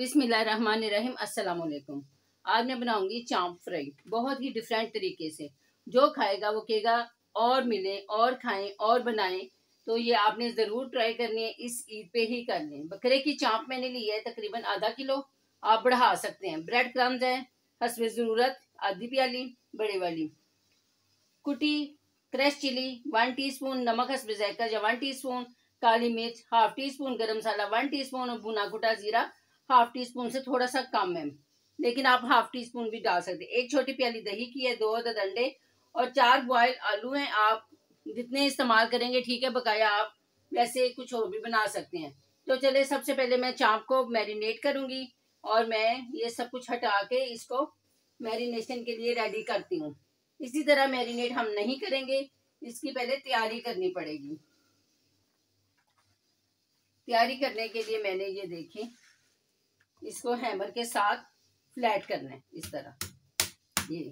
बिस्मिल्लाहिर्रहमानिर्रहीम। अस्सलाम वालेकुम। आज मैं बनाऊंगी चांप फ्राई बहुत ही डिफरेंट तरीके से। जो खाएगा वो कहेगा और मिले और खाएं और बनाएं। तो ये आपने ज़रूर ट्राई करनी है। इस ईद पे ही कर लें। बकरे की चांप मैंने ली है तकरीबन आधा किलो। आप बढ़ा सकते हैं। ब्रेड क्रम्स है हस्बे ज़रूरत आधी प्याली बड़े वाली। कुटी क्रश चिली 1 टीस्पून, नमक हस्बे जायका या 1 टीस्पून, काली मिर्च हाफ टी स्पून, गरम मसाला 1 टीस्पून और भुना कुटा जीरा हाफ टी स्पून से थोड़ा सा कम है, लेकिन आप हाफ टी स्पून भी डाल सकते हैं। एक छोटी प्याली दही की है, 2 अदद अंडे और 4 बॉयल आलू हैं। आप जितने इस्तेमाल करेंगे ठीक है, बकाया आप वैसे कुछ और भी बना सकते हैं। तो चले सबसे पहले मैं चांप को मैरिनेट करूंगी और मैं ये सब कुछ हटा के इसको मैरिनेशन के लिए रेडी करती हूँ। इसी तरह मैरिनेट हम नहीं करेंगे, इसकी पहले तैयारी करनी पड़ेगी। तैयारी करने के लिए मैंने ये देखी, इसको हैमर के साथ फ्लैट करना है इस तरह। ये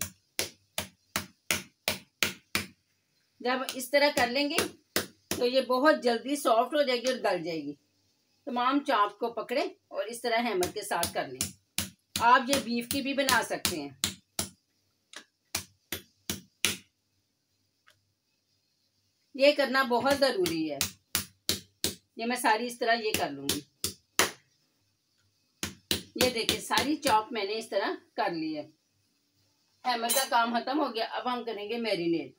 जब इस तरह कर लेंगे तो ये बहुत जल्दी सॉफ्ट हो जाएगी और गल जाएगी। तमाम चांप को पकड़े और इस तरह हैमर के साथ कर लें। आप ये बीफ की भी बना सकते हैं। ये करना बहुत जरूरी है। ये मैं सारी इस तरह ये कर लूंगी। ये देखिए सारी चॉप मैंने इस तरह कर ली है। हैमर का काम खत्म हो गया। अब हम करेंगे मैरिनेट।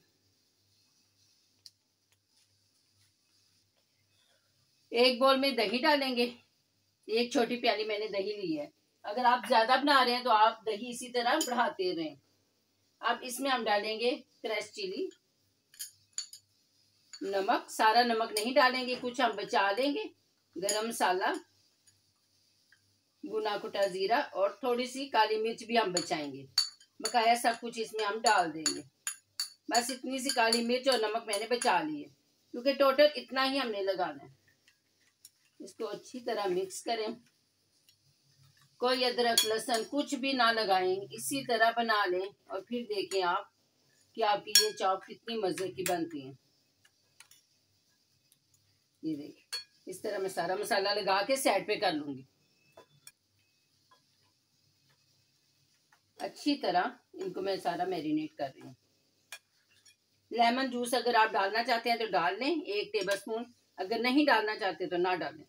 एक बोल में दही डालेंगे। एक छोटी प्याली मैंने दही ली है। अगर आप ज्यादा बना रहे हैं तो आप दही इसी तरह बढ़ाते रहें। अब इसमें हम डालेंगे क्रश चिली, नमक, सारा नमक नहीं डालेंगे, कुछ हम बचा लेंगे, गरम मसाला, भुना कुटा जीरा और थोड़ी सी काली मिर्च भी हम बचाएंगे। बकाया सब कुछ इसमें हम डाल देंगे। बस इतनी सी काली मिर्च और नमक मैंने बचा ली है, क्योंकि टोटल इतना ही हमने लगाना है। इसको अच्छी तरह मिक्स करें। कोई अदरक लहसुन कुछ भी ना लगाएं, इसी तरह बना लें और फिर देखें आप कि आपकी ये चॉप कितनी मजे की बनती है। ये देखिए इस तरह मैं सारा मसाला लगा के साइड पे कर लूंगी। अच्छी तरह इनको मैं सारा मैरिनेट कर रही हूँ। लेमन जूस अगर आप डालना चाहते हैं तो डाल लें 1 टेबलस्पून, अगर नहीं डालना चाहते तो ना डालें।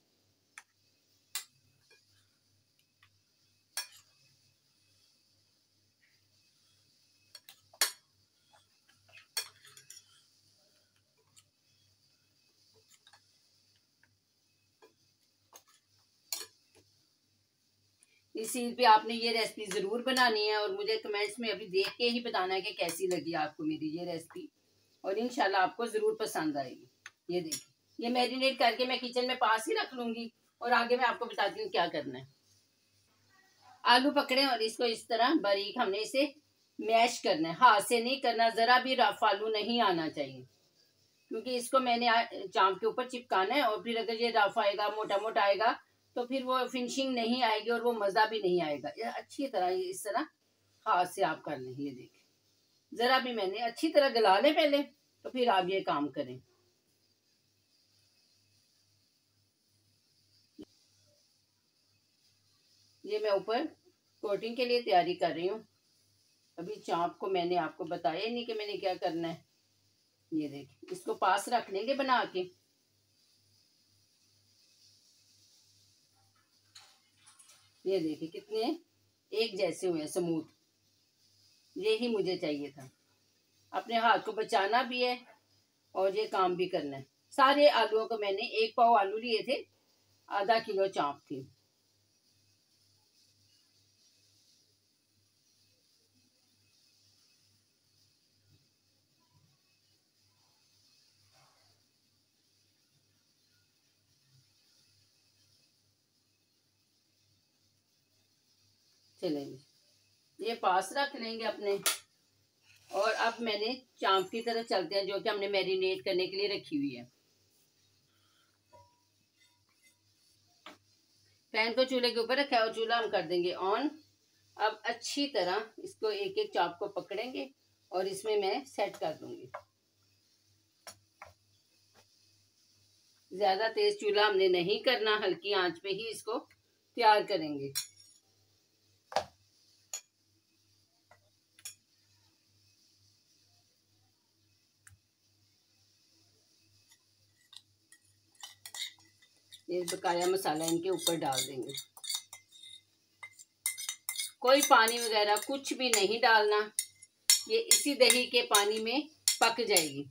इस ईद पे आपने ये रेसिपी जरूर बनानी है और मुझे कमेंट्स में अभी देख के ही बताना है कि कैसी लगी आपको मेरी ये रेसिपी, और इंशाल्लाह आपको जरूर पसंद आएगी। ये देखिए ये मैरिनेट करके मैं किचन में पास ही रख लूंगी और आगे मैं आपको बताती हूँ क्या करना है। आलू पकड़े और इसको इस तरह बारीक हमने इसे मैश करना है, हाथ से नहीं करना, जरा भी रफ आलू नहीं आना चाहिए, क्योंकि इसको मैंने चांप के ऊपर चिपकाना है और फिर अगर ये रफ आएगा, मोटा मोटा आएगा तो फिर वो फिनिशिंग नहीं आएगी और वो मजा भी नहीं आएगा। ये अच्छी तरह ये इस तरह हाथ से आप कर लें। ये देखिए जरा भी मैंने अच्छी तरह गला लें पहले, तो फिर आप ये काम करें। ये मैं ऊपर कोटिंग के लिए तैयारी कर रही हूँ। अभी चांप को मैंने आपको बताया नहीं कि मैंने क्या करना है। ये देखिए इसको पास रख लेंगे बना के। ये देखिए कितने एक जैसे हुए स्मूथ, यही मुझे चाहिए था। अपने हाथ को बचाना भी है और ये काम भी करना है। सारे आलूओं को मैंने 1 पाव आलू लिए थे, आधा किलो चांप थी। चलेंगे ये पास रख लेंगे अपने। और अब मैंने चांप की तरह चलते हैं जो कि हमने मैरिनेट करने के लिए रखी हुई है। पैन को चूल्हे के ऊपर रखा है और चूल्हा हम कर देंगे ऑन। अब अच्छी तरह इसको एक एक चाप को पकड़ेंगे और इसमें मैं सेट कर दूंगी। ज्यादा तेज चूल्हा हमने नहीं करना, हल्की आंच पे ही इसको तैयार करेंगे। ये बकाया मसाला इनके ऊपर डाल देंगे। कोई पानी वगैरह कुछ भी नहीं डालना, ये इसी दही के पानी में पक जाएगी।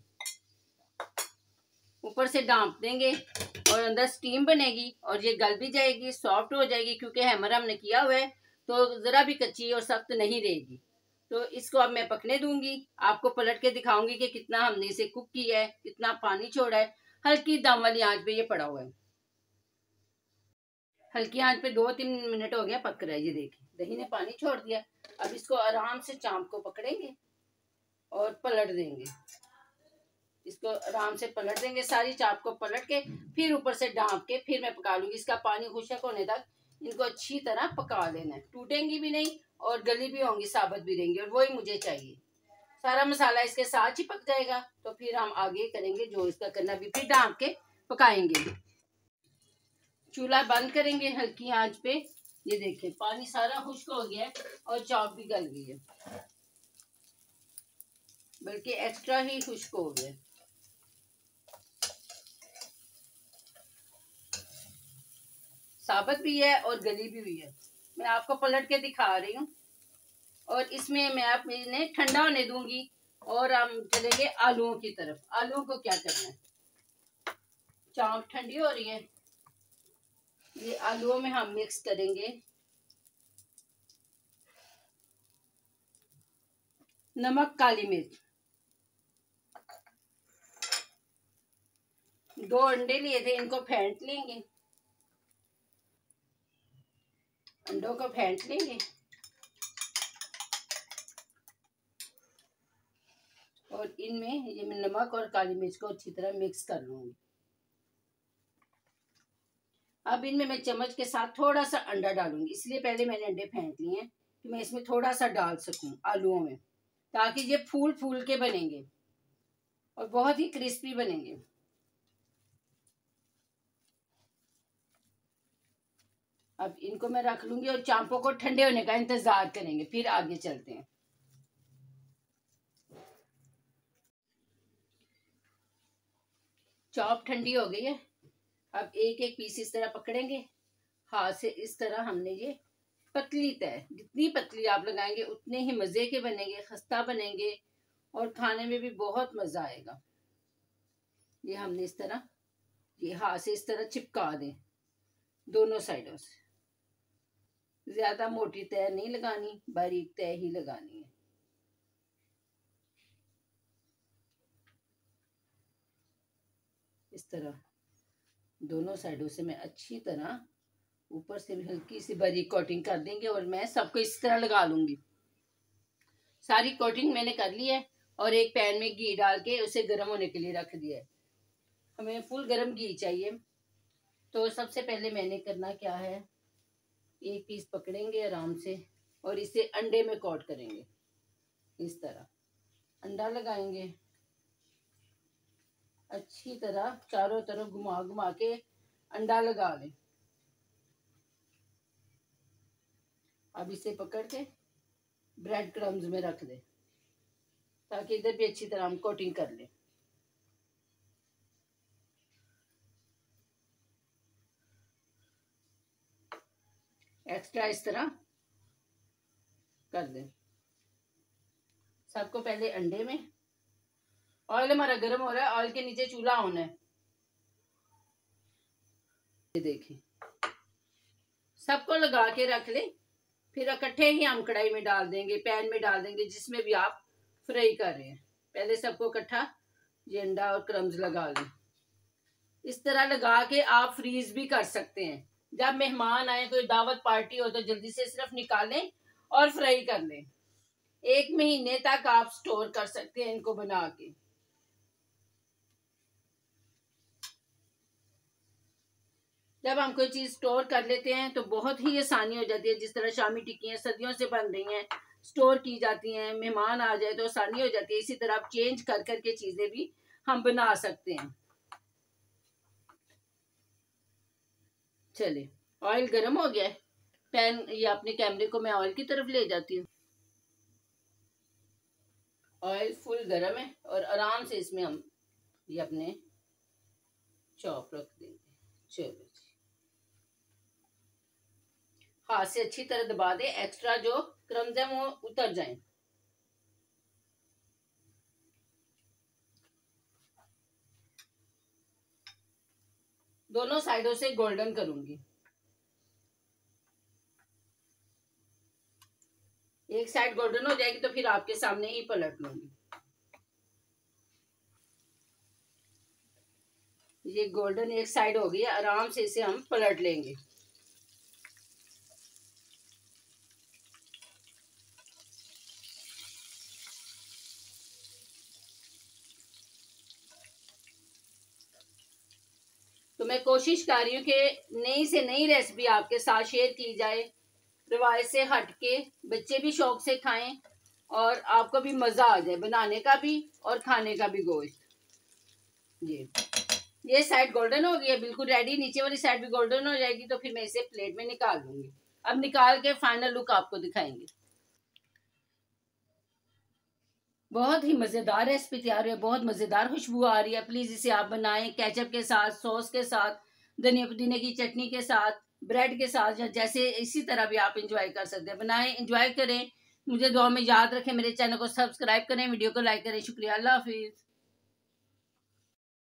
ऊपर से ढाँप देंगे और अंदर स्टीम बनेगी और ये गल भी जाएगी, सॉफ्ट हो जाएगी, क्योंकि हैमर हमने किया हुआ है तो ज़रा भी कच्ची और सख्त नहीं रहेगी। तो इसको अब मैं पकने दूंगी। आपको पलट के दिखाऊंगी कि कितना हमने इसे कुक किया है, कितना पानी छोड़ा है। हल्की दम वाली आंच पे ये पड़ा हुआ है। हल्की आंच पे 2-3 मिनट हो गया पक रहा है। ये देखिए दही ने पानी छोड़ दिया। अब इसको आराम से चाँप को पकड़ेंगे और पलट देंगे। इसको आराम से पलट देंगे, सारी चाप को पलट के फिर ऊपर से ढाँप के फिर मैं पका लूंगी। इसका पानी खुशक होने तक इनको अच्छी तरह पका लेना है। टूटेंगी भी नहीं और गली भी होंगी, साबुत भी रहेंगी, और वही मुझे चाहिए। सारा मसाला इसके साथ ही पक जाएगा तो फिर हम आगे करेंगे जो इसका करना भी, फिर ढाँप के पकाएंगे। चूल्हा बंद करेंगे हल्की आंच पे। ये देखिए पानी सारा खुश्क हो गया है और चाप भी गल गई है, बल्कि एक्स्ट्रा ही खुश्क हो गया। साबुत भी है और गली भी हुई है। मैं आपको पलट के दिखा रही हूँ। और इसमें मैं अपने ठंडा होने दूंगी और हम चलेंगे आलूओं की तरफ। आलूओं को क्या करना है, चाप ठंडी हो रही है, ये आलूओं में हम मिक्स करेंगे नमक, काली मिर्च। 2 अंडे लिए थे, इनको फेंट लेंगे। अंडों को फेंट लेंगे और इनमें ये मैं नमक और काली मिर्च को अच्छी तरह मिक्स कर लूंगी। अब इनमें मैं चम्मच के साथ थोड़ा सा अंडा डालूंगी, इसलिए पहले मैंने अंडे फेंट लिए हैं कि मैं इसमें थोड़ा सा डाल सकूं आलूओं में, ताकि ये फूल फूल के बनेंगे और बहुत ही क्रिस्पी बनेंगे। अब इनको मैं रख लूंगी और चांपों को ठंडे होने का इंतजार करेंगे, फिर आगे चलते हैं। चाप ठंडी हो गई है। अब एक एक पीस इस तरह पकड़ेंगे हाथ से। इस तरह हमने ये पतली तय, जितनी पतली आप लगाएंगे उतने ही मजे के बनेंगे, खस्ता बनेंगे और खाने में भी बहुत मजा आएगा। ये हमने इस तरह ये हाथ से इस तरह चिपका दें दोनों साइडों से। ज्यादा मोटी तय नहीं लगानी, बारीक तय ही लगानी है। इस तरह दोनों साइडों से मैं अच्छी तरह ऊपर से भी हल्की सी बारीक कोटिंग कर देंगे और मैं सबको इस तरह लगा लूंगी। सारी कोटिंग मैंने कर ली है और एक पैन में घी डाल के उसे गर्म होने के लिए रख दिया है। हमें फुल गर्म घी चाहिए। तो सबसे पहले मैंने करना क्या है, एक पीस पकड़ेंगे आराम से और इसे अंडे में कोट करेंगे। इस तरह अंडा लगाएंगे, अच्छी तरह चारों तरफ घुमा घुमा के अंडा लगा लें। अब इसे पकड़ के ब्रेड क्रम्स में रख दें ताकि इधर भी अच्छी तरह हम कोटिंग कर लें। एक्स्ट्रा इस तरह कर दें। सबको पहले अंडे में, ऑयल हमारा गर्म हो रहा है, ऑयल के नीचे चूल्हा होना है। ये देखिए सबको लगा के रख ले, फिर इकट्ठे ही हम कढ़ाई में डाल देंगे, पैन में डाल देंगे, जिसमें भी आप फ्राई कर रहे हैं। पहले सबको इकट्ठा ये अंडा और क्रम्स लगा लें। इस तरह लगा के आप फ्रीज भी कर सकते हैं। जब मेहमान आए, कोई दावत पार्टी हो, तो जल्दी से सिर्फ निकालें और फ्राई कर लें। 1 महीने तक आप स्टोर कर सकते हैं इनको बना के। जब हम कोई चीज स्टोर कर लेते हैं तो बहुत ही आसानी हो जाती है। जिस तरह शामी टिक्कियां सदियों से बन रही हैं, स्टोर की जाती हैं, मेहमान आ जाए तो आसानी हो जाती है। इसी तरह आप चेंज कर करके चीजें भी हम बना सकते हैं। चलिए ऑयल गर्म हो गया है, पैन या अपने कैमरे को मैं ऑयल की तरफ ले जाती हूँ। ऑयल फुल गर्म है और आराम से इसमें हम ये अपने चॉप रख देंगे। चलो जी। हाथ से अच्छी तरह दबा दें, एक्स्ट्रा जो क्रम्स हैं वो उतर जाएं। दोनों साइडों से गोल्डन करूंगी। एक साइड गोल्डन हो जाएगी तो फिर आपके सामने ही पलट लूंगी। ये गोल्डन एक साइड हो गई है, आराम से इसे हम पलट लेंगे। तो मैं कोशिश कर रही हूँ कि नई से नई रेसिपी आपके साथ शेयर की जाए, रिवायत से हट के, बच्चे भी शौक से खाएं और आपको भी मज़ा आ जाए बनाने का भी और खाने का भी गोश्त। ये साइड गोल्डन हो गई है, बिल्कुल रेडी। नीचे वाली साइड भी गोल्डन हो जाएगी तो फिर मैं इसे प्लेट में निकाल लूंगी। अब निकाल के फाइनल लुक आपको दिखाएंगे। बहुत ही मज़ेदार रेसिपी तैयार है, बहुत मज़ेदार खुशबू आ रही है। प्लीज़ इसे आप बनाएं केचप के साथ, सॉस के साथ, धनिया पुदीने की चटनी के साथ, ब्रेड के साथ, या जैसे इसी तरह भी आप इंजॉय कर सकते हैं। बनाएं, इंजॉय करें, मुझे दुआ में याद रखें। मेरे चैनल को सब्सक्राइब करें, वीडियो को लाइक करें। शुक्रिया, अल्लाह हाफिज़।